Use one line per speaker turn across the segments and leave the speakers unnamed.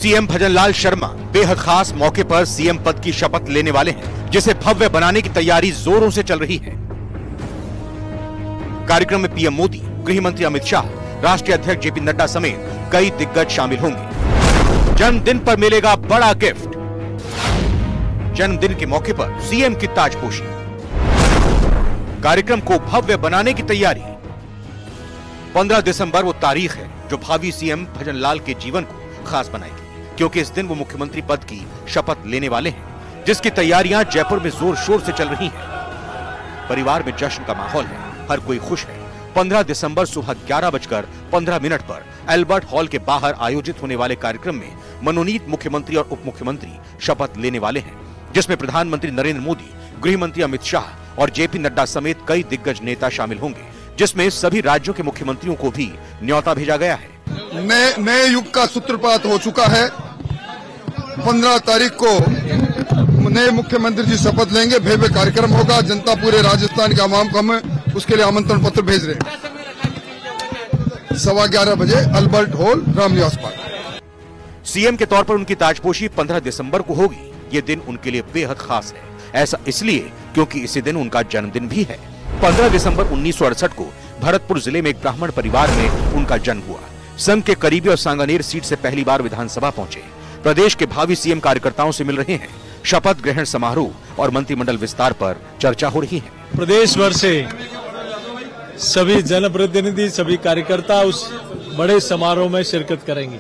CM Bhajanlal Sharma बेहद खास मौके पर सीएम पद की शपथ लेने वाले हैं, जिसे भव्य बनाने की तैयारी जोरों से चल रही है। कार्यक्रम में पीएम मोदी, गृह मंत्री अमित शाह, राष्ट्रीय अध्यक्ष जेपी नड्डा समेत कई दिग्गज शामिल होंगे। जन्मदिन पर मिलेगा बड़ा गिफ्ट। जन्मदिन के मौके पर सीएम की ताजपोशी। कार्यक्रम को भव्य बनाने की तैयारी। 15 दिसंबर वो तारीख है जो भावी सीएम भजनलाल के जीवन को खास बनाएगी, क्योंकि इस दिन वो मुख्यमंत्री पद की शपथ लेने वाले हैं, जिसकी तैयारियां जयपुर में जोर शोर से चल रही हैं। परिवार में जश्न का माहौल है, हर कोई खुश है। 15 दिसंबर सुबह 11:15 पर अल्बर्ट हॉल के बाहर आयोजित होने वाले कार्यक्रम में मनोनीत मुख्यमंत्री और उप मुख्यमंत्री शपथ लेने वाले हैं, जिसमें प्रधानमंत्री नरेंद्र मोदी, गृह मंत्री अमित शाह और जेपी नड्डा समेत कई दिग्गज नेता शामिल होंगे, जिसमें सभी राज्यों के मुख्यमंत्रियों को भी न्योता भेजा गया है।
नए युग का सूत्रपात हो चुका है। 15 तारीख को नए मुख्यमंत्री जी शपथ लेंगे, भव्य कार्यक्रम होगा। जनता पूरे राजस्थान के आवाम को हम उसके लिए आमंत्रण पत्र भेज रहे हैं। 11:15 बजे Albert Hall, Ramniwas park.
CM के तौर पर उनकी ताजपोशी 15 दिसंबर को होगी। ये दिन उनके लिए बेहद खास है। ऐसा इसलिए क्योंकि इसी दिन उनका जन्मदिन भी है। 15 दिसंबर 1968 को भरतपुर जिले में एक ब्राह्मण परिवार में उनका जन्म हुआ। संघ के करीबी और सांगानेर सीट से पहली बार विधानसभा पहुंचे। प्रदेश के भावी सीएम कार्यकर्ताओं से मिल रहे हैं। शपथ ग्रहण समारोह और मंत्रिमंडल विस्तार पर चर्चा हो रही है।
प्रदेश भर से सभी जनप्रतिनिधि, सभी कार्यकर्ता उस बड़े समारोह में शिरकत करेंगे।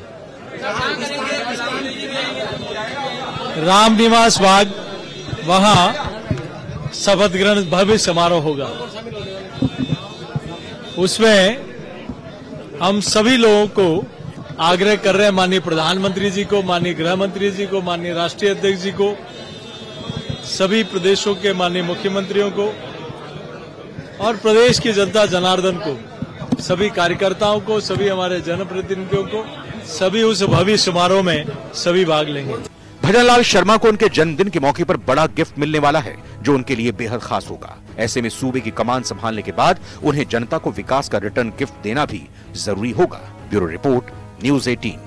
रामनिवास बाग, वहां शपथ ग्रहण भव्य समारोह होगा। उसमें हम सभी लोगों को आग्रह कर रहे हैं, माननीय प्रधानमंत्री जी को, माननीय गृह मंत्री जी को, माननीय राष्ट्रीय अध्यक्ष जी को, सभी प्रदेशों के माननीय मुख्यमंत्रियों को और प्रदेश की जनता जनार्दन को, सभी कार्यकर्ताओं को, सभी हमारे जनप्रतिनिधियों को, सभी उस भव्य समारोह में सभी भाग लेंगे।
भजनलाल शर्मा को उनके जन्मदिन के मौके पर बड़ा गिफ्ट मिलने वाला है, जो उनके लिए बेहद खास होगा। ऐसे में सूबे की कमान संभालने के बाद उन्हें जनता को विकास का रिटर्न गिफ्ट देना भी जरूरी होगा। Bureau report, news 18।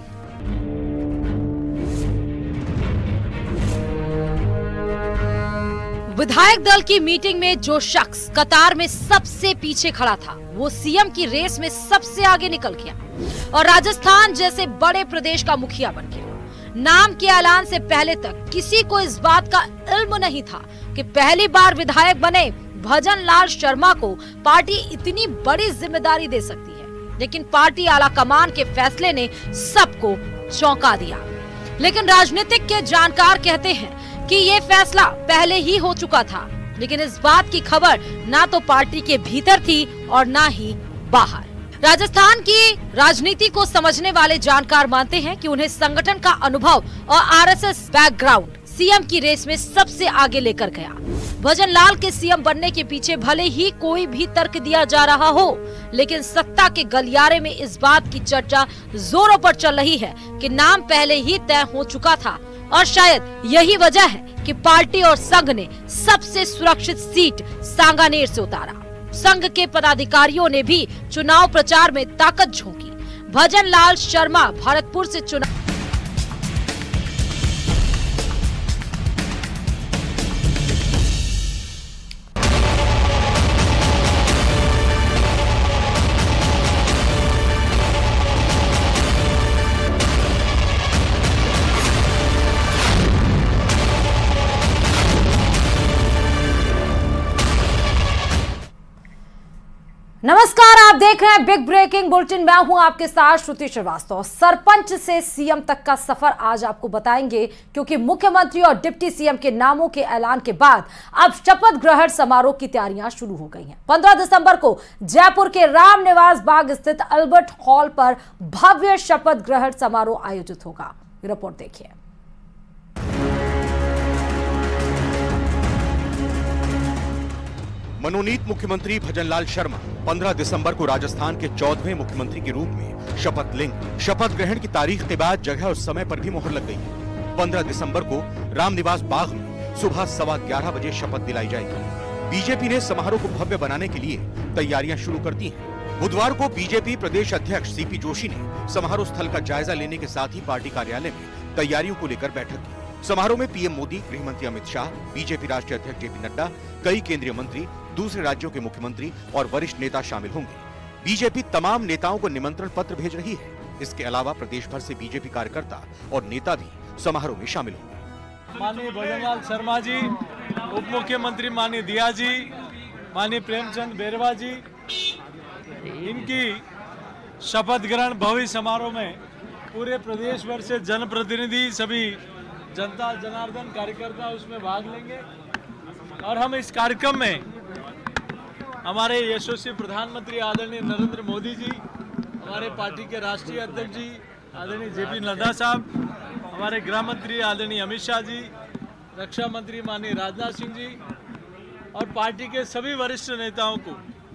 विधायक दल की मीटिंग में जो शख्स कतार में सबसे पीछे खड़ा था, वो सीएम की रेस में सबसे आगे निकल गया और राजस्थान जैसे बड़े प्रदेश का मुखिया बन गया। नाम के ऐलान से पहले तक किसी को इस बात का इल्म नहीं था कि पहली बार विधायक बने भजनलाल शर्मा को पार्टी इतनी बड़ी जिम्मेदारी दे सकती है। लेकिन पार्टी आला कमान के फैसले ने सबको चौंका दिया। लेकिन राजनीतिक के जानकार कहते हैं कि ये फैसला पहले ही हो चुका था, लेकिन इस बात की खबर ना तो पार्टी के भीतर थी और ना ही बाहर। राजस्थान की राजनीति को समझने वाले जानकार मानते हैं कि उन्हें संगठन का अनुभव और आरएसएस बैकग्राउंड सीएम की रेस में सबसे आगे लेकर गया। भजनलाल के सीएम बनने के पीछे भले ही कोई भी तर्क दिया जा रहा हो, लेकिन सत्ता के गलियारे में इस बात की चर्चा जोरों पर चल रही है कि नाम पहले ही तय हो चुका था और शायद यही वजह है कि पार्टी और संघ ने सबसे सुरक्षित सीट सांगानेर से उतारा। संघ के पदाधिकारियों ने भी चुनाव प्रचार में ताकत झोंकी। भजनलाल शर्मा भरतपुर से चुनाव नमस्कार, आप देख रहे हैं बिग ब्रेकिंग बुलेटिन। मैं हूं आपके साथ श्रुति श्रीवास्तव। सरपंच से सीएम तक का सफर आज आपको बताएंगे, क्योंकि मुख्यमंत्री और डिप्टी सीएम के नामों के ऐलान के बाद अब शपथ ग्रहण समारोह की तैयारियां शुरू हो गई हैं। 15 दिसंबर को जयपुर के रामनिवास बाग स्थित अल्बर्ट हॉल पर भव्य शपथ ग्रहण समारोह आयोजित होगा। रिपोर्ट देखिए।
मनोनीत मुख्यमंत्री भजनलाल शर्मा 15 दिसंबर को राजस्थान के 14वें मुख्यमंत्री के रूप में शपथ लेंगे। शपथ ग्रहण की तारीख के बाद जगह और समय पर भी मोहर लग गई है। 15 दिसंबर को रामनिवास बाग में सुबह 11:15 बजे शपथ दिलाई जाएगी। बीजेपी ने समारोह को भव्य बनाने के लिए तैयारियां शुरू कर दी हैं। बुधवार को बीजेपी प्रदेश अध्यक्ष सीपी जोशी ने समारोह स्थल का जायजा लेने के साथ ही पार्टी कार्यालय में तैयारियों को लेकर बैठक की। समारोह में पीएम मोदी, गृह मंत्री अमित शाह, बीजेपी राष्ट्रीय अध्यक्ष जेपी नड्डा, कई केंद्रीय मंत्री, दूसरे राज्यों के मुख्यमंत्री और वरिष्ठ नेता शामिल होंगे। बीजेपी तमाम नेताओं को निमंत्रण पत्र भेज रही है। इसके अलावा प्रदेश भर से बीजेपी कार्यकर्ता और नेता भी समारोह में शामिल होंगे।
माननीय भजनलाल शर्मा जी, उप मुख्यमंत्री माननीय दिया जी, माननीय प्रेमचंद बैरवा जी, इनकी शपथ ग्रहण भव्य समारोह में पूरे प्रदेश भर से जनप्रतिनिधि, सभी जनता जनार्दन कार्यकर्ता उसमें भाग लेंगे। और हम इस कार्यक्रम में हमारे यशस्वी प्रधानमंत्री आदरणीय नरेंद्र मोदी जी, हमारे पार्टी के राष्ट्रीय अध्यक्ष जी आदरणीय जेपी नड्डा साहब, हमारे गृह मंत्री आदरणीय अमित शाह जी, रक्षा मंत्री माननीय राजनाथ सिंह जी और पार्टी के सभी वरिष्ठ नेताओं को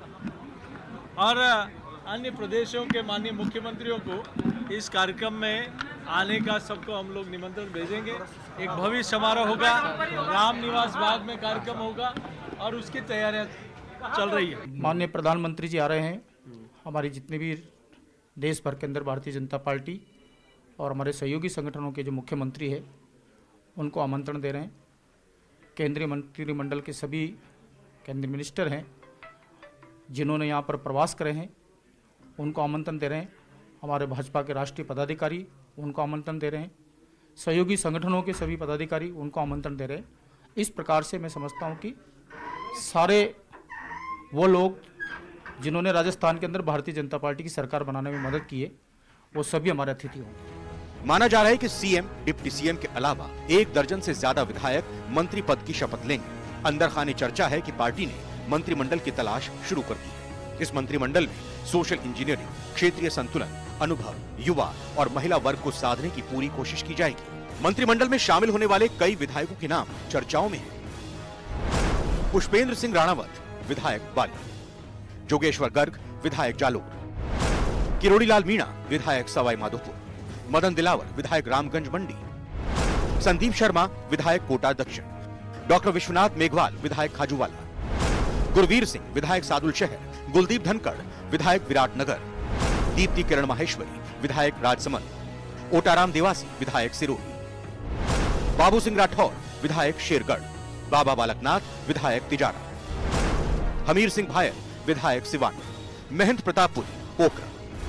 और अन्य प्रदेशों के माननीय मुख्यमंत्रियों को इस कार्यक्रम में आने का सबको हम लोग निमंत्रण भेजेंगे। एक भव्य समारोह होगा, राम निवास बाग में कार्यक्रम होगा और उसकी तैयारियां चल रही है।
माननीय प्रधानमंत्री जी आ रहे हैं। हमारी जितने भी देश भर के अंदर भारतीय जनता पार्टी और हमारे सहयोगी संगठनों के जो मुख्यमंत्री हैं उनको आमंत्रण दे रहे हैं। केंद्रीय मंत्रिमंडल के सभी केंद्रीय मिनिस्टर हैं जिन्होंने यहाँ पर प्रवास करे हैं उनको आमंत्रण दे रहे हैं। हमारे भाजपा के राष्ट्रीय पदाधिकारी उनको आमंत्रण दे रहे हैं। सहयोगी संगठनों के सभी पदाधिकारी उनको आमंत्रण दे रहे हैं। इस प्रकार से मैं समझता हूँ कि सारे वो लोग जिन्होंने राजस्थान के अंदर भारतीय जनता पार्टी की सरकार बनाने में मदद की है वो सभी हमारे अतिथि होंगे।
माना जा रहा है कि सीएम, डिप्टी सीएम के अलावा 1 दर्जन से ज्यादा विधायक मंत्री पद की शपथ लेंगे। अंदर खाने चर्चा है कि पार्टी ने मंत्रिमंडल की तलाश शुरू कर दी है। इस मंत्रिमंडल में सोशल इंजीनियरिंग, क्षेत्रीय संतुलन, अनुभव, युवा और महिला वर्ग को साधने की पूरी कोशिश की जाएगी। मंत्रिमंडल में शामिल होने वाले कई विधायकों के नाम चर्चाओं में हैं। पुष्पेंद्र सिंह राणावत, विधायक बाली, जोगेश्वर गर्ग, विधायक जालोर, किरोड़ीलाल मीणा, विधायक सवाई माधोपुर, मदन दिलावर, विधायक रामगंज मंडी, संदीप शर्मा, विधायक कोटा दक्षिण, डॉक्टर विश्वनाथ मेघवाल, विधायक खाजूवाला, गुरवीर सिंह, विधायक सादुल शहर, गुलदीप धनखड़, विधायक विराटनगर, दीप्ति किरण माहेश्वरी, विधायक राजसमंद, ओटाराम देवासी, विधायक सिरोही, बाबू सिंह राठौर, विधायक शेरगढ़, बाबा बालकनाथ, विधायक तिजारा, हमीर सिंह भायल, विधायक सिवान, महंत प्रतापपुरी, पोखरा,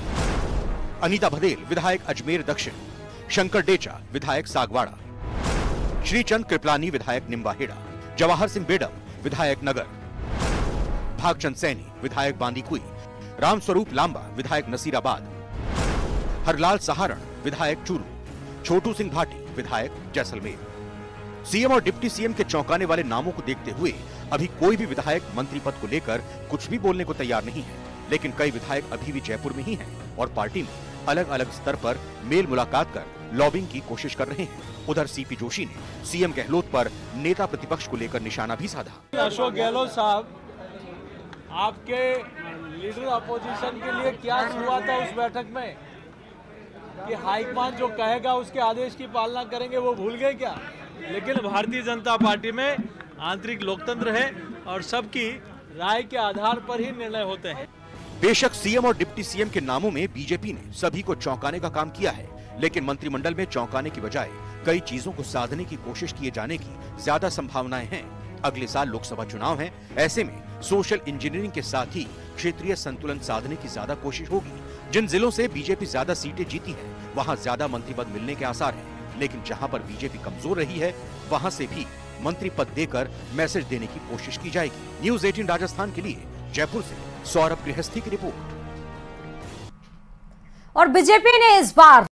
अनीता भदेल, विधायक अजमेर दक्षिण, शंकर डेचा, विधायक सागवाड़ा, श्रीचंद कृपलानी, विधायक निम्बाहेड़ा, जवाहर सिंह बेडम, विधायक नगर, भागचंद सैनी, विधायक बांदीकुई, रामस्वरूप लांबा, विधायक नसीराबाद, हरलाल सहारण, विधायक चूरू, छोटू सिंह भाटी, विधायक जैसलमेर। सीएम और डिप्टी सीएम के चौंकाने वाले नामों को देखते हुए अभी कोई भी विधायक मंत्री पद को लेकर कुछ भी बोलने को तैयार नहीं है, लेकिन कई विधायक अभी भी जयपुर में ही हैं और पार्टी में अलग अलग स्तर पर मेल मुलाकात कर लॉबिंग की कोशिश कर रहे हैं। उधर सीपी जोशी ने सीएम गहलोत पर नेता प्रतिपक्ष को लेकर निशाना भी साधा।
अशोक गहलोत साहब, आपके लीडर अपोजिशन के लिए क्या हुआ था उस बैठक में कि हाईकमान जो कहेगा उसके आदेश की पालना करेंगे, वो भूल गए क्या? लेकिन भारतीय जनता पार्टी में आंतरिक लोकतंत्र है और सबकी राय के आधार पर ही निर्णय होते हैं।
बेशक सीएम और डिप्टी सीएम के नामों में बीजेपी ने सभी को चौंकाने का काम किया है, लेकिन मंत्रिमंडल में चौंकाने की बजाय कई चीजों को साधने की कोशिश किए जाने की ज्यादा संभावनाएं हैं। अगले साल लोकसभा चुनाव हैं, ऐसे में सोशल इंजीनियरिंग के साथ ही क्षेत्रीय संतुलन साधने की ज्यादा कोशिश होगी। जिन जिलों से बीजेपी ज्यादा सीटें जीती है वहां ज्यादा मंत्री पद मिलने के आसार हैं, लेकिन जहां पर बीजेपी कमजोर रही है वहां से भी मंत्री पद देकर मैसेज देने की कोशिश की जाएगी। न्यूज़ 18 राजस्थान के लिए जयपुर से सौरभ गृहस्थी की रिपोर्ट।
और बीजेपी ने इस बार